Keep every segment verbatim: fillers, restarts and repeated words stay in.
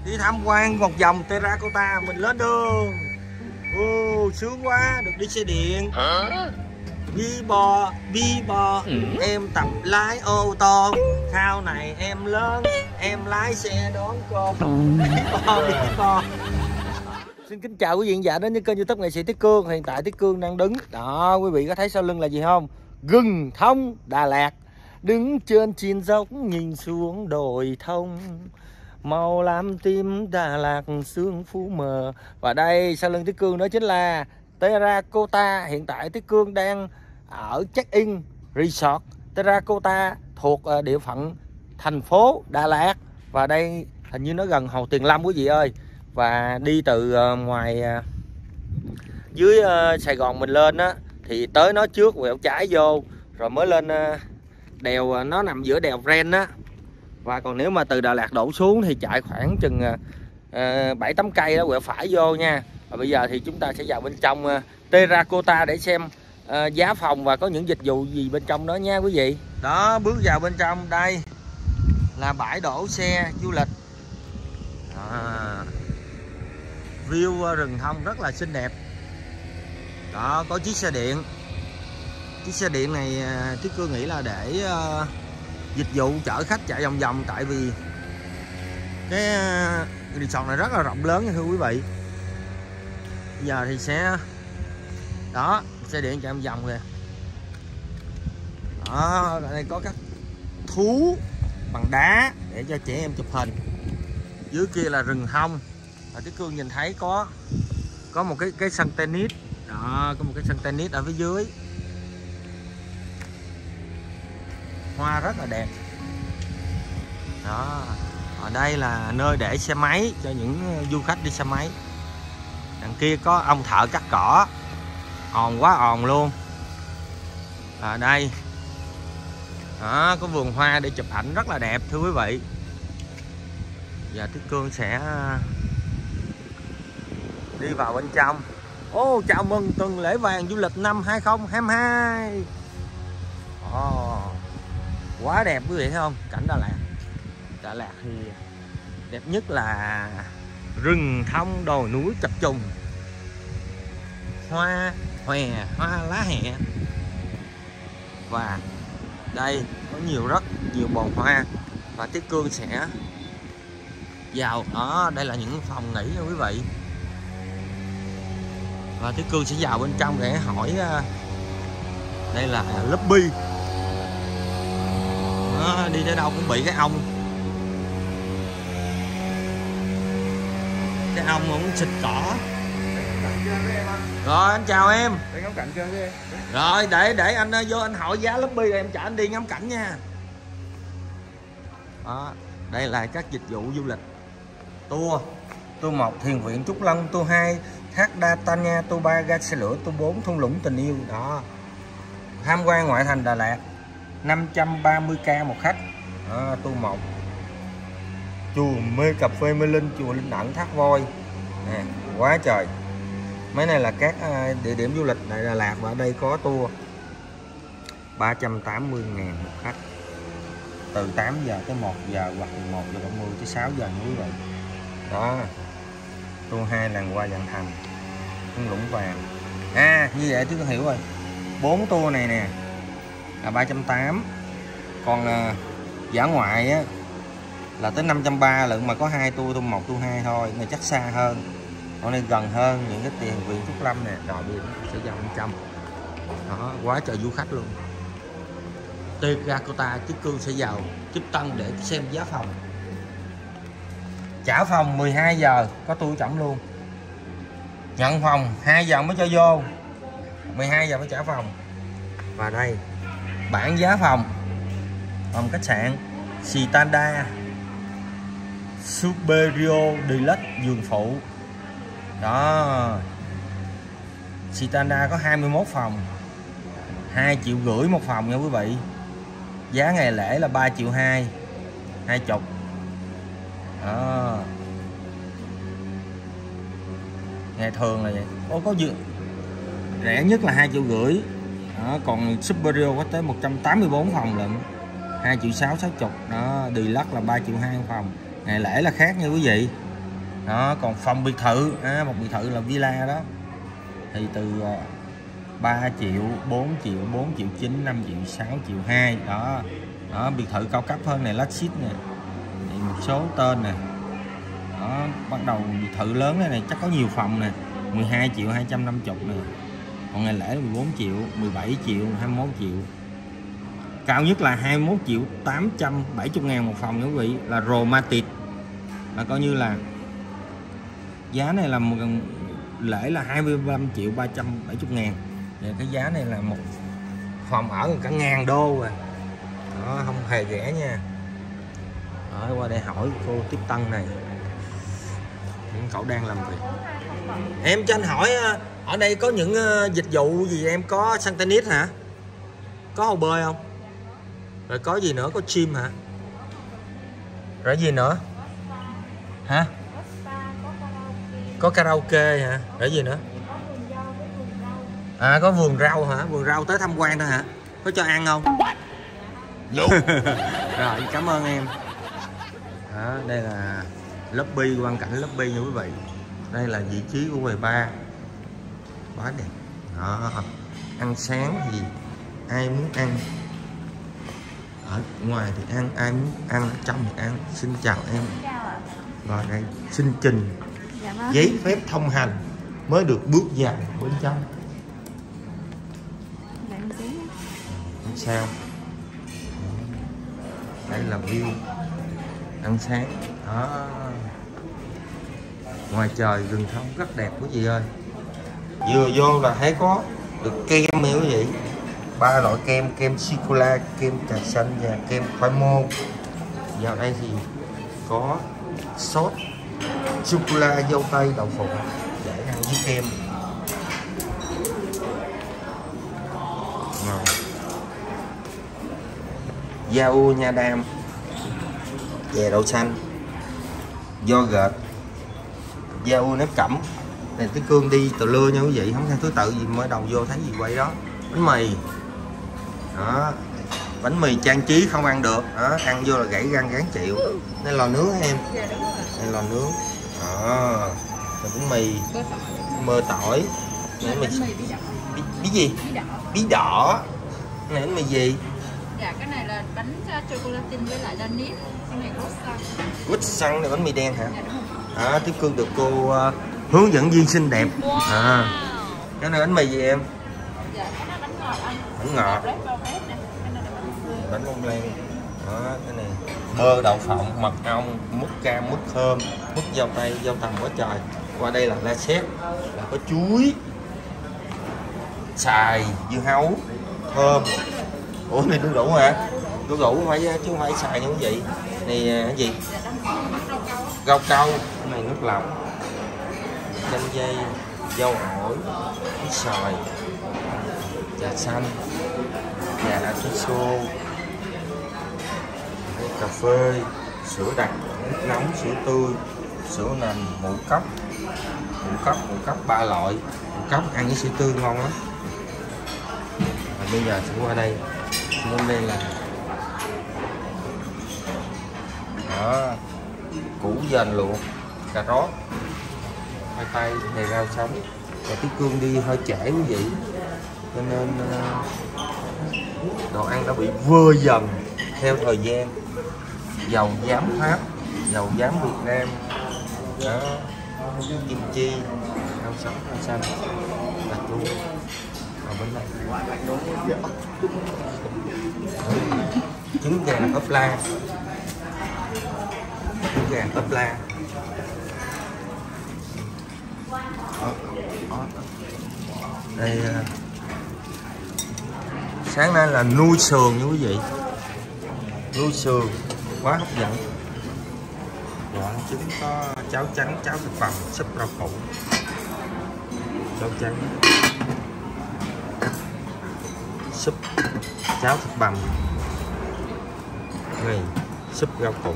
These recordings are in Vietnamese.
Đi tham quan một vòng Terracotta, mình lên đường. Ô, sướng quá, được đi xe điện. Hả? Bi bò, bi bò, ừ. Em tập lái ô tô. Sau này em lớn, em lái xe đón con. Bi bò, bi bò. Xin kính chào quý vị và đến với kênh YouTube nghệ sĩ Tiết Cương. Hiện tại Tiết Cương đang đứng. Đó, quý vị có thấy sau lưng là gì không? Rừng thông Đà Lạt. Đứng trên trên dốc nhìn xuống đồi thông. Màu lam tim Đà Lạt sương phú mờ. Và đây sau lưng Tiết Cương đó chính là Terracotta. Hiện tại Tiết Cương đang ở check-in resort Terracotta thuộc địa phận thành phố Đà Lạt. Và đây hình như nó gần Hồ Tuyền Lâm quý vị ơi. Và đi từ ngoài dưới Sài Gòn mình lên á thì tới nó trước quẹo trái vô rồi mới lên đèo, nó nằm giữa đèo Ren á. Và còn nếu mà từ Đà Lạt đổ xuống thì chạy khoảng chừng bảy tám cây đó quẹo phải vô nha. Và bây giờ thì chúng ta sẽ vào bên trong uh, Terracotta để xem uh, giá phòng và có những dịch vụ gì bên trong đó nha quý vị. Đó, bước vào bên trong đây là bãi đổ xe du lịch. À, view rừng thông rất là xinh đẹp. Đó, có chiếc xe điện. Chiếc xe điện này uh, Tiết Cương nghĩ là để uh, dịch vụ chở khách chạy vòng vòng, tại vì cái uh, resort này rất là rộng lớn nha thưa quý vị. Bây giờ thì sẽ đó, xe điện chạy vòng vòng kìa. Đó, ở đây có các thú bằng đá để cho trẻ em chụp hình. Dưới kia là rừng thông. Và Tiết Cương nhìn thấy có có một cái cái sân tennis. Đó, có một cái sân tennis ở phía dưới. Hoa rất là đẹp. Đó, ở đây là nơi để xe máy cho những du khách đi xe máy. Đằng kia có ông thợ cắt cỏ, ồn quá ồn luôn. Ở đây đó, có vườn hoa để chụp ảnh rất là đẹp thưa quý vị. Giờ Tiết Cương sẽ đi vào bên trong. Ô, chào mừng tuần lễ vàng du lịch năm hai không hai hai. Ồ, quá đẹp quý vị thấy không? Cảnh Đà Lạt. Đà Lạt thì đẹp nhất là rừng thông đồi núi chập trùng, hoa hòe, hoa lá hẹ. Và đây có nhiều rất nhiều bồn hoa. Và Tiết Cương sẽ vào đó, đây là những phòng nghỉ nha quý vị. Và Tiết Cương sẽ vào bên trong để hỏi. Đây là lobby. Đó, đi tới đâu cũng bị cái ong cái ong cũng xịt cỏ. Rồi anh chào em. Rồi để để anh vô anh hỏi giá lobby rồi em chở anh đi ngắm cảnh nha. Đó, đây là các dịch vụ du lịch. Tour Tour một Thiền viện Trúc Long, Tour hai Thác Đa Tanya, Tour ba Ga xe lửa, Tour bốn Thung lũng tình yêu. Đó, tham quan ngoại thành Đà Lạt năm trăm ba mươi k một khách. Đó, Tour một chùa Mê Cà Phê Mê Linh, chùa Linh Ẩn, Thác Voi. Nè, quá trời. Mấy này là các địa điểm du lịch tại Đà Lạt. Và ở đây có tour ba trăm tám mươi ngàn một khách, từ tám giờ tới một giờ hoặc từ một giờ ba mươi tới sáu giờ nữa quý vị. Đó, tour hai làng hoa Vạn Thành, thung lũng vàng. À, như vậy tôi hiểu rồi. Bốn tour này nè là ba trăm tám mươi. Còn à, dã ngoại á là tới năm trăm ba mươi lượng, mà có hai tour, tour một tour hai thôi. Này chắc xa hơn. Còn này gần hơn những cái Thiền viện Trúc Lâm nè. Rồi đi sẽ vào bên trong. Đó, quá trời du khách luôn. Terracotta Tiết Cương sẽ vào Tiếp Tân để xem giá phòng. Trả phòng mười hai giờ có tour chậm luôn. Nhận phòng hai giờ mới cho vô, mười hai giờ mới trả phòng. Và đây bảng giá phòng. Phòng khách sạn Citanda Superior Deluxe giường phụ. Đó, Citanda có hai mươi mốt phòng, hai triệu rưỡi một phòng nha quý vị. Giá ngày lễ là ba triệu hai, hai chục. Đó, ngày thường là vậy. Ô, có giường rẻ nhất là hai triệu rưỡi. Đó, còn Superior có tới một trăm tám mươi bốn phòng lận, hai triệu sáu, sáu chục. Đó, Deluxe là ba triệu hai phòng. Ngày lễ là khác nha quý vị. Đó, còn phòng biệt thự, à, một biệt thự là villa đó thì từ ba triệu, bốn triệu, bốn triệu chín, năm triệu, sáu triệu hai. Đó. Đó, biệt thự cao cấp hơn này, Latsit nè. Thì một số tên nè. Đó, bắt đầu biệt thự lớn này, này chắc có nhiều phòng nè, mười hai triệu hai trăm năm mươi nè. Còn ngày lễ mười bốn triệu, mười bảy triệu, hai mươi mốt triệu. Cao nhất là hai mươi mốt triệu tám trăm bảy mươi ngàn một phòng nha quý vị, là romantic. Là coi như là giá này là một lễ là hai mươi lăm triệu ba trăm bảy mươi ngàn. Và cái giá này là một phòng ở cả ngàn đô rồi. Đó, không hề rẻ nha. Đó, qua đây hỏi cô tiếp tân này, những cậu đang làm việc. Em cho anh hỏi ở đây có những dịch vụ gì em, có Santanit hả? Có hồ bơi không? Rồi có gì nữa, có gym hả? Rồi gì nữa? Hả? Có karaoke hả? Rồi gì nữa? À, có vườn rau hả? Vườn rau tới tham quan thôi hả? Có cho ăn không? Rồi, cảm ơn em. Đó, đây là lobby, quang cảnh lobby nha quý vị. Đây là vị trí của quầy bar. Quá đẹp. Đó. Ăn sáng thì ai muốn ăn ở ngoài thì ăn, ai muốn ăn ở trong thì ăn. Xin chào em. Rồi đây xin trình giấy phép thông hành mới được bước vào bên trong. Sao? Đây là view ăn sáng. Đó. Ngoài trời rừng thông rất đẹp quý vị ơi. Vừa vô là thấy có được kem nha quý vị. Ba loại kem, kem sô-cô-la, kem trà xanh và kem khoai môn. Vào đây thì có sốt sô-cô-la, dâu tây, đậu phộng để ăn với kem. Ngon. Dao nha đam, chè đậu xanh, yogurt, dao nếp cẩm. Này cái Cương đi từ lưa nha quý vị, không theo thứ tự gì, mới đầu vô thấy gì quay đó. Bánh mì. Đó. Bánh mì trang trí không ăn được. Đó, ăn vô là gãy răng gán chịu. Đây lò nướng hả em? Đây lò nướng. Đó. Bánh mì mơ tỏi. Này bánh mì bí, bí gì? Bí đỏ. Bí đỏ. Này bánh mì gì? Dạ cái này là bánh chocolatin với lại là nếp. Cái này croissant. Croissant này bánh mì đen hả? Dạ, đúng rồi. Đó, Tiếp Cương được cô uh, hướng dẫn viên xinh đẹp. Wow. À. Cái này bánh mì gì em? Dạ cái này bánh ngọt anh. Bánh ngọt. Bánh bông lan. Đó, cái này bơ đậu phộng, mật ong, mứt cam, mứt thơm, mứt dâu tây, dâu tằm quá trời. Qua đây là la xét, là có chuối, xài, dưa hấu, thơm. Ủa này đu đủ hả? Đu đủ phải chứ không phải xài như vậy. Này cái gì? Rau câu, cái này nước lọc, chanh dây, dâu ổi, nước xoài, trà xanh, trà espresso, cà phê, sữa đặc, nước nóng, sữa tươi, sữa nành, ngũ cốc, ngũ cốc, ngũ cốc ba loại, ngũ cốc ăn với sữa tươi ngon lắm. Và bây giờ sẽ qua đây, bên đây là đó, củ dền luộc, cà rốt, khoai tây, này rau sống. Và Tiếp Cương đi hơi trễ quý vị, cho nên đồ ăn đã bị vơi dần theo thời gian. Dầu giám Pháp, dầu giám Việt Nam, đó, kim chi, rau sống, rau xanh, cà chua. Ở bên này trứng gà ốp la, trứng gà ốp la. Đó, đó. Đây sáng nay là nuôi sườn nha quý vị, nuôi sườn quá hấp dẫn. Quả trứng, có cháo trắng, cháo thịt bằm, súp rau củ, cháo trắng, súp, cháo thịt bằm, này súp rau củ.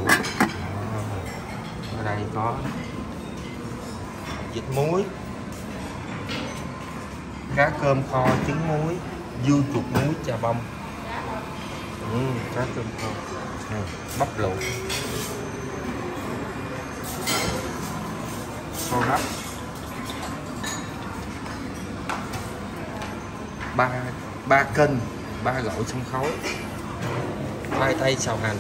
Ở đây có vịt muối, cá cơm kho, trứng muối, dưa chuột muối, chà bông, ừ, cá cơm kho, bắp luộc, Xô lắm. Ba ba kênh, ba gỏi sông khói, khoai tây xào hành,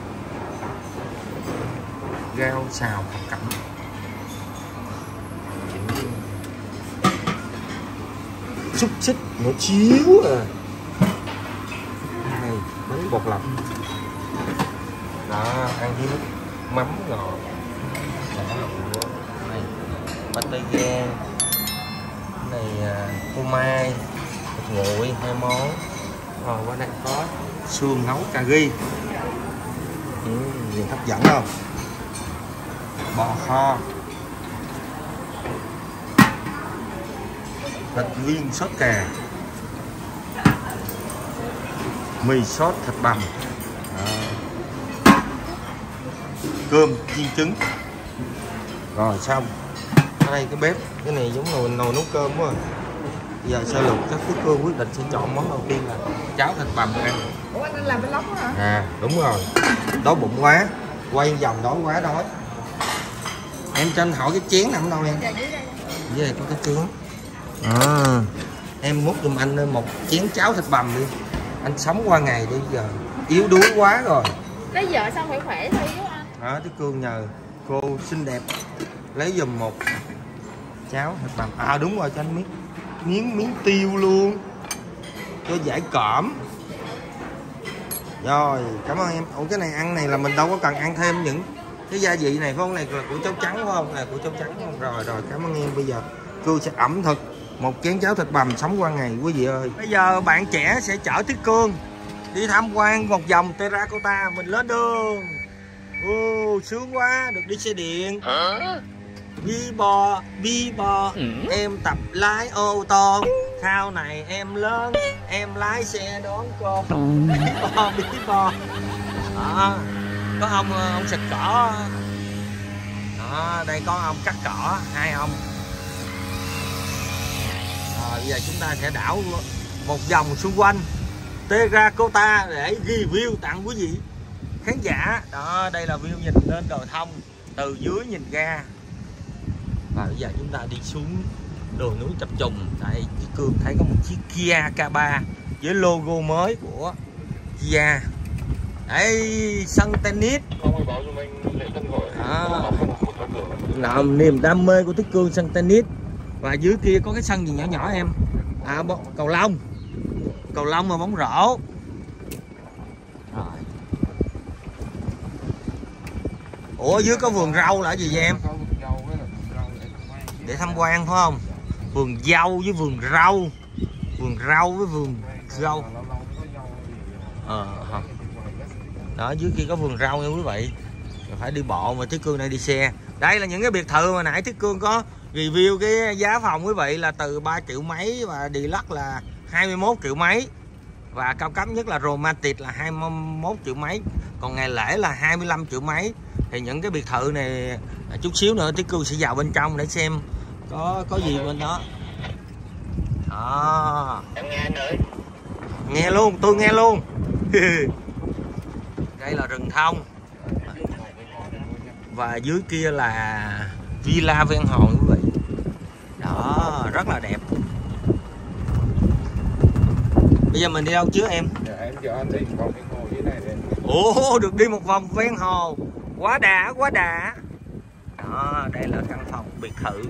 rau xào thập cẩm, xúc xích nó chiếu à. Này bánh bột lọc đó, ăn với nước mắm ngọt. Này pate gan, này phô mai, thịt nguội hai món. Rồi qua đây có xương nấu cà ri, ừ, nhìn hấp dẫn không? Bò kho, thịt viên sốt cà, mì sốt thịt bằm, cơm chiên trứng. Rồi xong. Ở đây cái bếp, cái này giống nồi nồi nấu cơm quá. Giờ sơ lược các Tuyết Cương quyết định sẽ chọn món đầu tiên là cháo thịt bằm ăn. Ủa anh làm cái lóc hả? À đúng rồi, đói bụng quá, quay vòng đói quá đói. Em cho anh hỏi cái chén nằm đâu em? Dạ dưới đây. Dưới đây có cái chén. À, em múc giùm anh một chén cháo thịt bằm đi. Anh sống qua ngày đi, giờ yếu đuối quá rồi. Lấy vợ xong phải khỏe thôi chứ anh. Đó, Tuyết Cương nhờ cô xinh đẹp lấy giùm một cháo thịt bằm. À đúng rồi, cho anh miếng miếng miếng tiêu luôn cho giải cỡm. Rồi cảm ơn em. Ủa cái này ăn này là mình đâu có cần ăn thêm những cái gia vị này phải không? Này là của cháu trắng phải không? Này của cháu trắng không? Rồi rồi cảm ơn em. Bây giờ Cương sẽ ẩm thực một chén cháo thịt bằm sống qua ngày quý vị ơi. Bây giờ bạn trẻ sẽ chở Tuyết Cương đi tham quan một vòng Terracotta. Mình lên đường. Ô sướng quá, được đi xe điện. Bi bò, bi bò, ừ. Em tập lái ô tô. Sau này em lớn, em lái xe đón con. Bí bò, bí bò. Đó, có ông ông xịt cỏ. Đó, đây có ông cắt cỏ, hai ông. Rồi bây giờ chúng ta sẽ đảo một vòng xung quanh Terracotta để review tặng quý vị khán giả. Đó, đây là view nhìn lên đồi thông, từ dưới nhìn ra. Và bây giờ chúng ta đi xuống đồi núi chập trùng. Tại Cương thấy có một chiếc Kia K ba với logo mới của Kia. Đây sân tennis. À, làm niềm đam mê của Tuyết Cương sân tennis. Và dưới kia có cái sân gì nhỏ nhỏ em? À cầu lông. Cầu lông mà bóng rổ. Rồi. Ủa dưới có vườn rau là gì vậy em? Để tham quan phải không? Vườn dâu với vườn rau. Vườn rau với vườn rau. Ờ, đó dưới kia có vườn rau nha quý vị. Phải đi bộ mà Tuyết Cương đây đi xe. Đây là những cái biệt thự mà nãy Tuyết Cương có review cái giá phòng quý vị là từ ba triệu mấy và deluxe là hai mươi mốt triệu mấy. Và cao cấp nhất là romantic là hai mươi mốt triệu mấy. Còn ngày lễ là hai mươi lăm triệu mấy. Thì những cái biệt thự này chút xíu nữa Tuyết Cương sẽ vào bên trong để xem có có gì bên đó. Đó. Em nghe anh ơi. Nghe luôn, tôi nghe luôn. Đây là rừng thông. Và dưới kia là villa ven hồ quý vị. Đó, rất là đẹp. Bây giờ mình đi đâu chứ em? Dạ, em cho anh đi một vòng ven hồ dưới này. Ồ, được đi một vòng ven hồ. Quá đã, quá đã. Đó, đây là căn phòng biệt thự.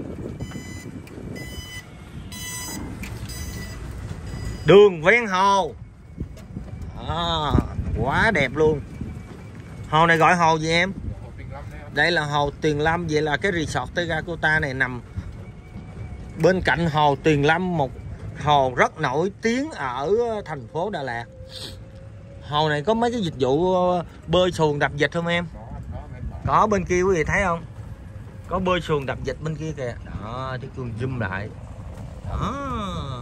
Đường ven hồ. Đó, quá đẹp luôn. Hồ này gọi hồ gì em? Đây là hồ Tuyền Lâm. Vậy là cái resort Terracotta này nằm bên cạnh hồ Tuyền Lâm, một hồ rất nổi tiếng ở thành phố Đà Lạt. Hồ này có mấy cái dịch vụ bơi xuồng đạp vịt không em? Có bên kia quý vị thấy không? Có bơi xuồng đạp vịt bên kia kìa. Đó, Tuyết Cương zoom lại. Đó.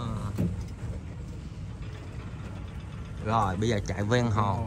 Rồi bây giờ chạy ven hồ.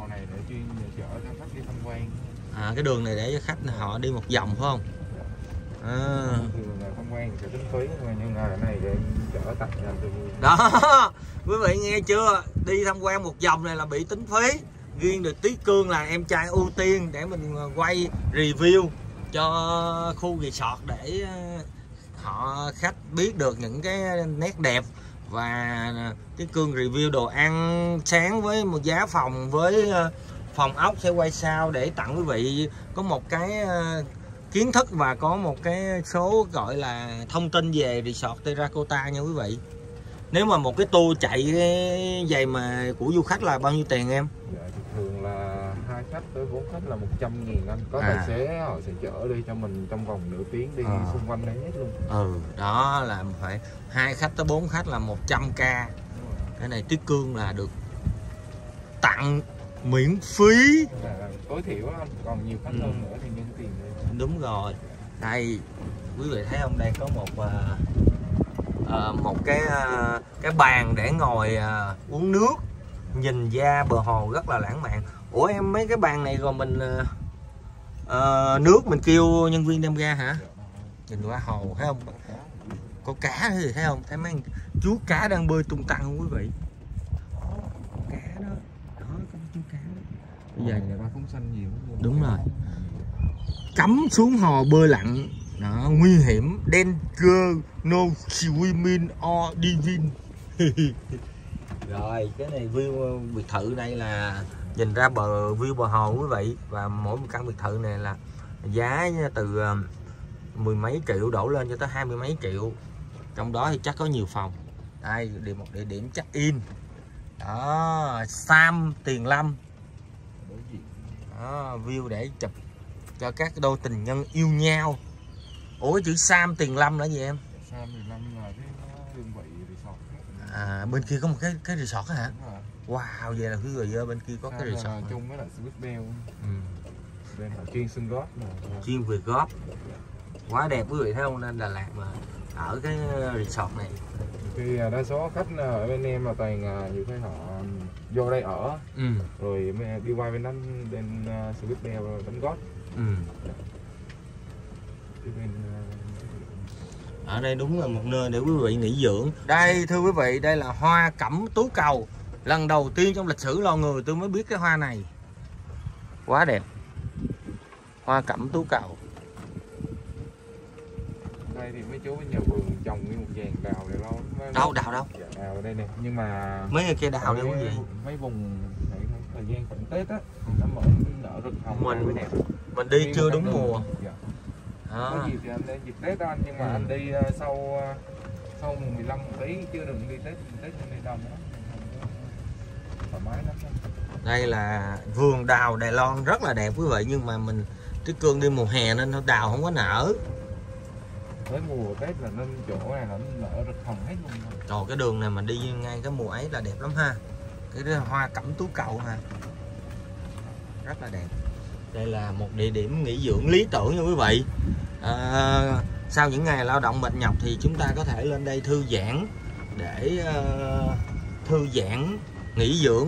À cái đường này để khách họ đi một vòng phải không? À. Tham quan sẽ tính phí nhưng mà này để chở tặng đó quý vị nghe chưa, đi tham quan một vòng này là bị tính phí. Riêng được Tuyết Cương là em trai ưu tiên để mình quay review cho khu resort để họ khách biết được những cái nét đẹp. Và Tiết Cương review đồ ăn sáng với một giá phòng với phòng ốc sẽ quay sau để tặng quý vị có một cái kiến thức và có một cái số gọi là thông tin về resort Terracotta nha quý vị. Nếu mà một cái tour chạy vậy mà của du khách là bao nhiêu tiền em? Dạ, thường là hai khách tới bốn khách là một trăm nghìn anh. Có à. tài xế họ sẽ chở đi cho mình trong vòng nửa tiếng đi à. xung quanh đấy hết luôn. Ừ, đó là phải hai khách tới bốn khách là một trăm k. Cái này Tiết Cương là được tặng miễn phí. Là tối thiểu anh, còn nhiều khách ừ. hơn nữa thì nhân tiền đi. Đúng rồi. Đây quý vị thấy không, đây có một uh, một cái uh, cái bàn để ngồi uh, uống nước, nhìn ra bờ hồ rất là lãng mạn. Ủa em, mấy cái bàn này rồi mình uh, uh, nước mình kêu nhân viên đem ra hả? Nhìn qua hồ thấy không, có cá thì thấy không, thấy mấy chú cá đang bơi tung tăng không quý vị? Cá đó, đó có chú cá đó. Bây giờ người ta phóng xanh nhiều luôn. Đúng rồi, cắm xuống hồ bơi lặn đó, nguy hiểm, danger, no swimming or diving. Rồi cái này view biệt thự đây là nhìn ra bờ, view bờ hồ quý vị. Và mỗi một căn biệt thự này là giá từ mười mấy triệu đổ lên cho tới hai mươi mấy triệu. Trong đó thì chắc có nhiều phòng. Đây để một địa điểm check in đó, Sam Tiền Lâm đó, view để chụp cho các đôi tình nhân yêu nhau. Ủa chữ Sam Tiền Lâm là gì em? Sam Tiền Lâm là cái đơn vị resort. À, bên kia có một cái cái resort đó hả? Wow, vậy là quý vị ơi, bên kia có Sam cái resort chung với lại Swiss Bell. Ừ. Bên là chuyên xưng góp mà. Chuyên về góp. Quá đẹp quý vị thấy không, nên Đà Lạt mà ở cái resort này. Thì đa số khách ở bên em là toàn nhiều khi họ vô đây ở, ừ. rồi đi qua bên đánh bên Swiss Bell đánh góp. Ừ. Ở đây đúng là một nơi để quý vị nghỉ dưỡng. Đây thưa quý vị, đây là hoa cẩm tú cầu. Lần đầu tiên trong lịch sử loài người tôi mới biết cái hoa này. Quá đẹp. Hoa cẩm tú cầu. Đây thì mấy chú ở nhà vườn trồng nguyên một dàn đào này lo. Đâu đào đâu? Dạ, đào ở đây nè, nhưng mà mấy người kia đào đây quý vị. Mấy vùng thời gian cận Tết á, nó mở nở rực hồng mình mới đẹp. Mình đi nhưng chưa đúng đường. Mùa. Dạ. À. Có dịp thì anh đi dịp Tết đó anh, nhưng mà ừ. anh đi sau sau mùng mười lăm một tí, chưa đừng đi Tết, Tết anh đi đông đó. Thoải mái lắm. Đây là vườn đào Đài Loan rất là đẹp quý vị, nhưng mà mình Tiết Cương đi mùa hè nên nó đào không có nở. Tới mùa Tết là nên chỗ này là nó nở rực hồng hết luôn. Trời, cái đường này mà đi ngay cái mùa ấy là đẹp lắm ha. Cái hoa cẩm tú cầu ha, rất là đẹp. Đây là một địa điểm nghỉ dưỡng lý tưởng nha quý vị. À, sau những ngày lao động mệt nhọc thì chúng ta có thể lên đây thư giãn để uh, thư giãn, nghỉ dưỡng,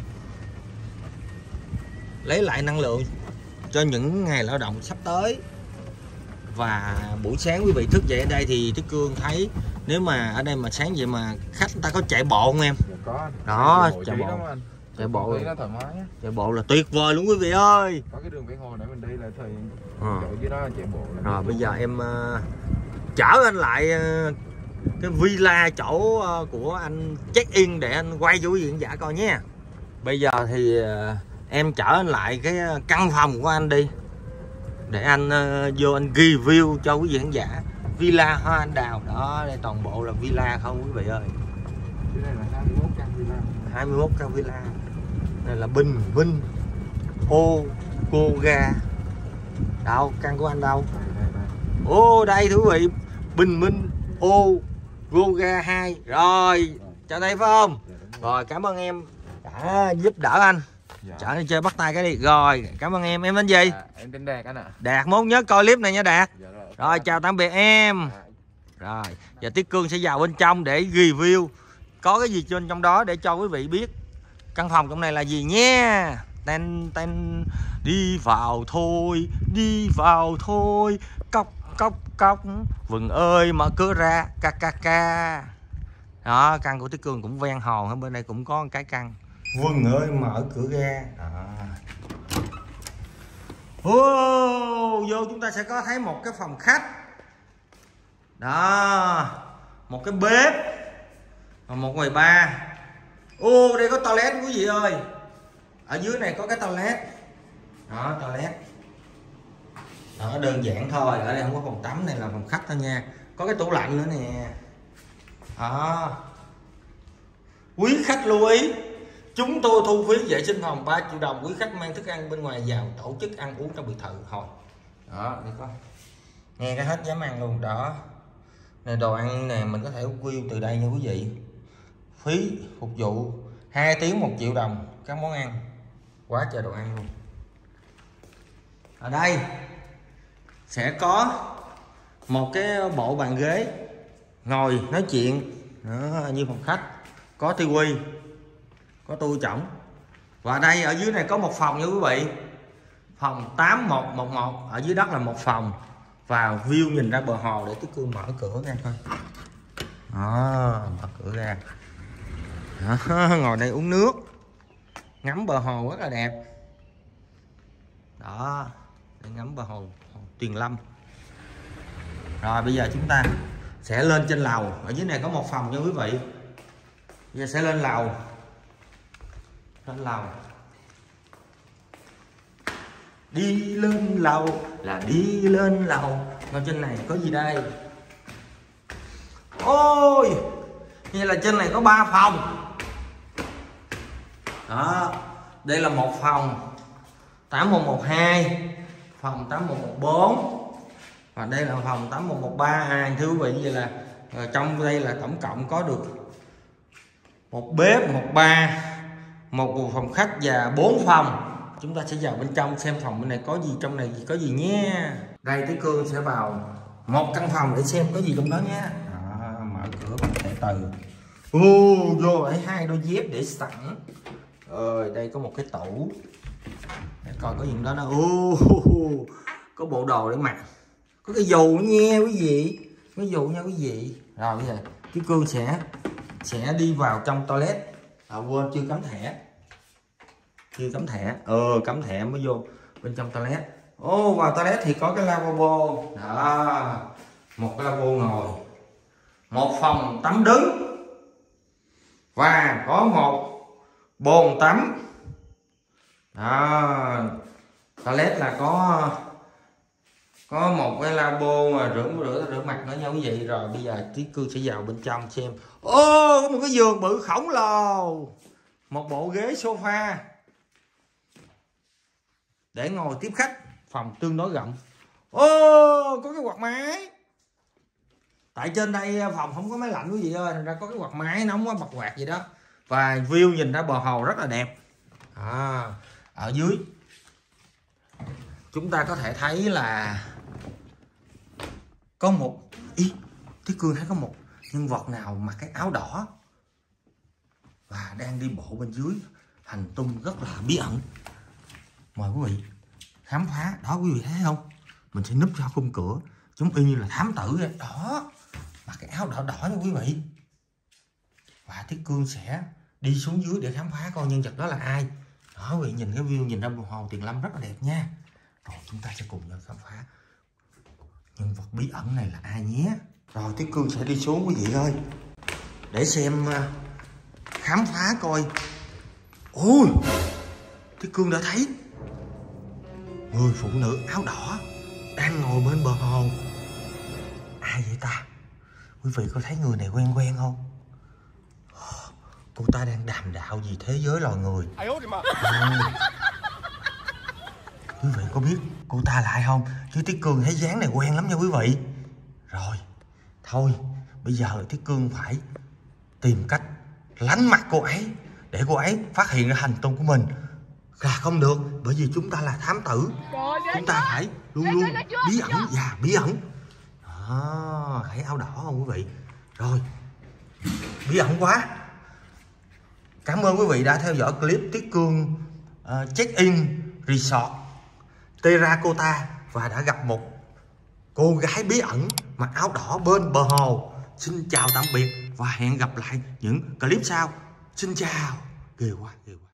lấy lại năng lượng cho những ngày lao động sắp tới. Và buổi sáng quý vị thức dậy ở đây thì Tiết Cương thấy nếu mà ở đây mà sáng vậy mà khách người ta có chạy bộ không em? Có. Đó, chạy bộ. Chạy bộ nó thoải mái. Chạy bộ là tuyệt vời luôn quý vị ơi. Có cái đường ven hồ để mình đi là thời à. chỗ dưới đó là chạy bộ. Là rồi bây giờ em uh, chở anh lại uh, cái villa chỗ uh, của anh check in để anh quay cho quý vị khán giả coi nhé. Bây giờ thì uh, em chở anh lại cái căn phòng của anh đi để anh uh, vô anh review cho quý vị khán giả villa hoa anh đào đó. Đây toàn bộ là villa không quý vị ơi. Đây là hai mươi mốt căn villa. hai mươi mốt căn villa. Đây là Bình Minh Ô Cô Ga. Đâu căn của anh đâu? Ô đây thưa quý vị, Bình Minh Ô Cô Ga hai. Rồi chào đây phải không? Rồi cảm ơn em đã giúp đỡ anh. Dạ. Chở đi chơi bắt tay cái đi. Rồi cảm ơn em. Em tên gì? À, em tên Đạt anh ạ. Đạt, mốt nhớ coi clip này nha Đạt. Dạ rồi, rồi chào tạm biệt em. Dạ. Rồi giờ Tiết Cương sẽ vào bên trong để review có cái gì trên trong đó để cho quý vị biết căn phòng trong này là gì nha. Tên tên đi vào thôi, đi vào thôi, cốc cốc cốc, vừng ơi mở cửa ra, ca ca ca. Đó, căn của Tiết Cương cũng ven hồ, bên đây cũng có một cái căn. Vừng ơi mở cửa ra. À. Ô, vô chúng ta sẽ có thấy một cái phòng khách. Đó, một cái bếp và một quầy bar. Ô, đây có toilet quý vị ơi. Ở dưới này có cái toilet. Đó, toilet. Đó, đơn giản thôi. Ở đây không có phòng tắm, này là phòng khách thôi nha. Có cái tủ lạnh nữa nè. Đó. Quý khách lưu ý, chúng tôi thu phí vệ sinh phòng ba triệu đồng. Quý khách mang thức ăn bên ngoài vào tổ chức ăn uống trong biệt thự thôi. Đó, đây có. Nghe cái hết dám ăn luôn. Đó. Này đồ ăn nè, mình có thể view từ đây nha quý vị. Phí phục vụ hai tiếng một triệu đồng các món ăn. Quá trời đồ ăn luôn. Ở đây sẽ có một cái bộ bàn ghế ngồi nói chuyện. Đó, như phòng khách. Có tivi, có tôi chổng. Và đây ở dưới này có một phòng nha quý vị. Phòng tám một một một. Ở dưới đất là một phòng. Và view nhìn ra bờ hồ. Để Tiết Cương mở cửa ra coi. Đó, mở cửa ra. Đó, ngồi đây uống nước, ngắm bờ hồ rất là đẹp. Đó, để ngắm bờ hồ, hồ Tuyền Lâm. Rồi bây giờ chúng ta sẽ lên trên lầu. Ở dưới này có một phòng nha quý vị. Bây giờ sẽ lên lầu. Lên lầu. Đi lên lầu là đi lên lầu. Ở trên này có gì đây? Ôi, như là trên này có ba phòng. Đó, đây là một phòng tám một một hai, phòng tám một một bốn, và đây là phòng tám một một ba. À, thưa quý vị, vậy là trong đây là tổng cộng có được một bếp, một bar, một phòng khách và bốn phòng. Chúng ta sẽ vào bên trong xem phòng bên này có gì, trong này có gì nhé. Đây Tiết Cương sẽ vào một căn phòng để xem có gì trong đó nhé. Đó, mở cửa bằng thẻ từ. Ô, vô ấy hai đôi dép để sẵn. Rồi đây có một cái tủ để coi có gì đó đó. Ô, có bộ đồ để mặc, có cái dù nha quý vị, cái dù nha quý vị. Rồi bây giờ Tiết Cương sẽ sẽ đi vào trong toilet. À, quên chưa cắm thẻ, chưa cắm thẻ. Ờ cắm thẻ mới vô bên trong toilet. Ô, vào toilet thì có cái lavabo. Đó, một cái lavabo ngồi, một phòng tắm đứng và có một bồn tắm. Đó, toilet là có có một cái lavabo mà rửa rửa rửa mặt nữa nha quý vị. Rồi bây giờ Tiết Cương sẽ vào bên trong xem. Ô, có một cái giường bự khổng lồ, một bộ ghế sofa để ngồi tiếp khách. Phòng tương đối rộng. Ô, có cái quạt máy. Tại trên đây phòng không có máy lạnh quý vị ơi, thành ra có cái quạt máy nóng quá, bật quạt gì đó. Và view nhìn ra bờ hồ rất là đẹp. À, ở dưới chúng ta có thể thấy là có một ý, Tiết Cương thấy có một nhân vật nào mặc cái áo đỏ và đang đi bộ bên dưới hành tung rất là bí ẩn. Mời quý vị khám phá. Đó quý vị thấy không, mình sẽ núp ra khung cửa giống y như là thám tử vậy. Đó, mặc cái áo đỏ đỏ nha quý vị. Và Tiết Cương sẽ đi xuống dưới để khám phá coi nhân vật đó là ai. Đó quý vị, nhìn cái view nhìn ra bờ hồ Tuyền Lâm rất là đẹp nha. Rồi chúng ta sẽ cùng nhau khám phá nhân vật bí ẩn này là ai nhé. Rồi Tiết Cương sẽ đi xuống quý vị ơi, để xem khám phá coi. Ôi, Tiết Cương đã thấy người phụ nữ áo đỏ đang ngồi bên bờ hồ. Ai vậy ta? Quý vị có thấy người này quen quen không? Cô ta đang đàm đạo gì thế giới loài người. À, quý vị có biết cô ta là ai không? Chứ Tiết Cương thấy dáng này quen lắm nha quý vị. Rồi, thôi bây giờ Tiết Cương phải tìm cách lánh mặt cô ấy để cô ấy phát hiện ra hành tung của mình. Là không được, bởi vì chúng ta là thám tử. Chúng ta phải luôn luôn bí ẩn và bí ẩn. Đó, thấy áo đỏ không quý vị? Rồi, bí ẩn quá. Cảm ơn quý vị đã theo dõi clip Tiết Cương uh, check-in resort Terracotta và đã gặp một cô gái bí ẩn mặc áo đỏ bên bờ hồ. Xin chào tạm biệt và hẹn gặp lại những clip sau. Xin chào. Ghê quá, ghê quá.